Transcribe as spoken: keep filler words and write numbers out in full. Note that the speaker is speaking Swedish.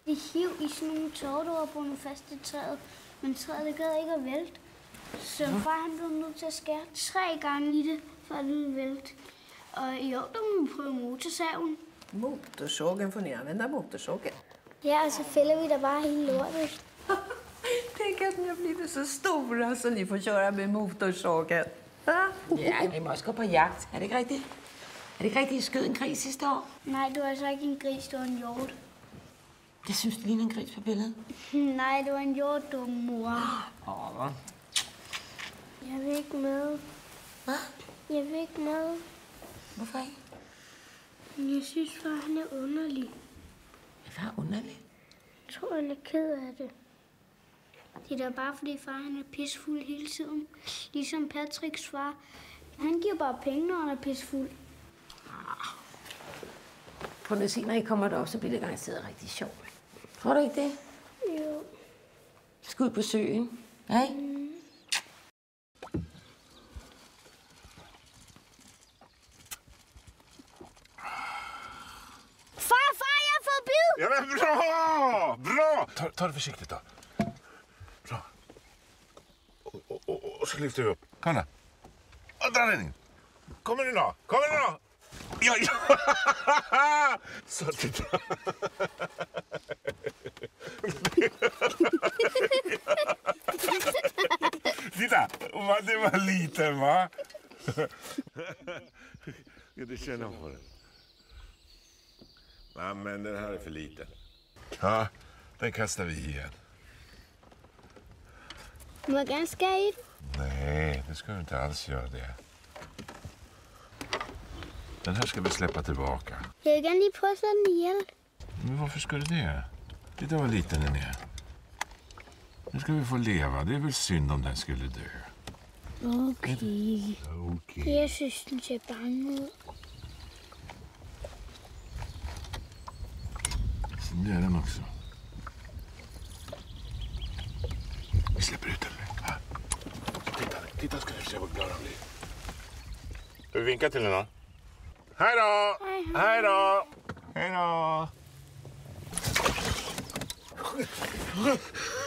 Vi hiv i sådan nogle tårer, der var bundet fast i træet, men træet det gad ikke at vælte. Så far han blev nødt til at skære tre gange i det, for at det ville vælte. Och jag de prövar motorsågen. Motorsågen, får ni använda motorsågen? Ja, och så fäller vi där bara hela låret. Tänk att ni har blivit så stora så ni får köra med motorsågen. Ja, vi må også gå på jagt. Er det ikke rigtigt? Er det ikke rigtigt, at I skød en gris sidste år? Nej, det var altså ikke en gris, det var en hjort. Jeg synes, det ligner en gris på billedet. Nej, det var en hjort, du mor. Åh, oh, jeg vil ikke med. Hvad? Jeg vil ikke med. Hvorfor ikke? Jeg synes, far han er underlig. Hvad er underlig? Jeg tror, han er ked af det. Det er da bare, fordi far han er pissefuld hele tiden. Ligesom Patricks far. Han giver bare penge, når han er pissefuld. Prøv at se, når I kommer derop, så bliver det garanteret rigtig sjovt. Tror du ikke det? Jo. Skal ud på søen, ikke? Mm. Far, far, jag har fått bid! Ja, men bra! Bra! Ta, ta det försiktigt då. Bra. Och, och, och, och så lyfter vi upp. Kom då. Och dra den in. Kommer ni då? Kommer ni då? Ja, ja! Så titta. Titta, det var liten, va? Ska du känna på den? Ja, men den här är för liten. Ja, den kastar vi igen. Må jeg gerne skære i? Nej, det ska du inte alls göra det. Den här ska vi släppa tillbaka. Jeg vil gerne lige prøve at slå den ihjel. Men varför ska du det? Titta vad liten den är. Nu ska vi få leva. Det är väl synd om den skulle dö. Okay. Okay. Jeg synes, den ser bange ud. Det är den också. Vi släpper ut den nu. Ha. Titta, titta ska du se vad glad han blir. Ska vi vinka till den då? Hej då! Hej då! Hej då!